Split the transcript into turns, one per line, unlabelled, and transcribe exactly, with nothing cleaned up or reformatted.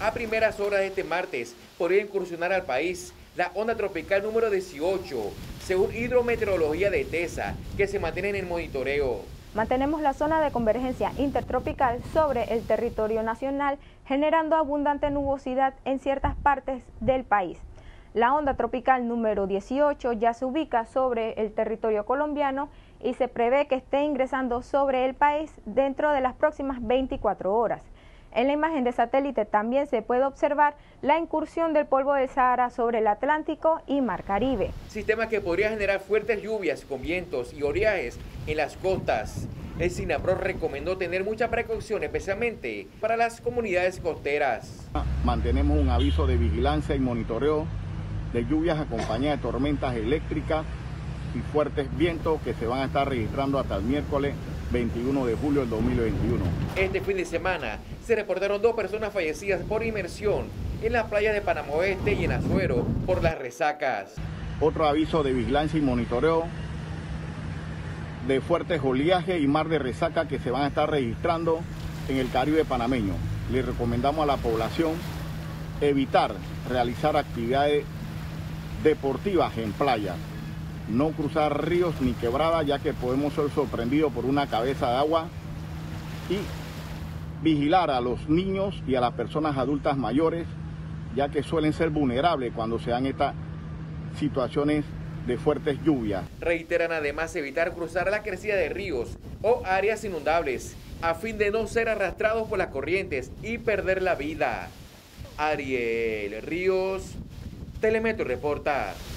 A primeras horas de este martes podría incursionar al país la onda tropical número dieciocho, según hidrometeorología de TESA, que se mantiene en el monitoreo.
Mantenemos la zona de convergencia intertropical sobre el territorio nacional, generando abundante nubosidad en ciertas partes del país. La onda tropical número dieciocho ya se ubica sobre el territorio colombiano y se prevé que esté ingresando sobre el país dentro de las próximas veinticuatro horas. En la imagen de satélite también se puede observar la incursión del polvo del Sahara sobre el Atlántico y Mar Caribe.
Sistema que podría generar fuertes lluvias con vientos y oleajes en las costas. El SINAPROD recomendó tener mucha precaución, especialmente para las comunidades costeras.
Mantenemos un aviso de vigilancia y monitoreo de lluvias acompañadas de tormentas eléctricas y fuertes vientos que se van a estar registrando hasta el miércoles veintiuno de julio del dos mil veintiuno.
Este fin de semana se reportaron dos personas fallecidas por inmersión en las playas de Panamá Oeste y en Azuero por las resacas.
Otro aviso de vigilancia y monitoreo de fuertes oleajes y mar de resaca que se van a estar registrando en el Caribe panameño. Le recomendamos a la población evitar realizar actividades deportivas en playa, no cruzar ríos ni quebradas, ya que podemos ser sorprendidos por una cabeza de agua, y vigilar a los niños y a las personas adultas mayores, ya que suelen ser vulnerables cuando se dan estas situaciones de fuertes lluvias.
Reiteran además evitar cruzar la crecida de ríos o áreas inundables a fin de no ser arrastrados por las corrientes y perder la vida. Ariel Ríos, Telemetro reporta.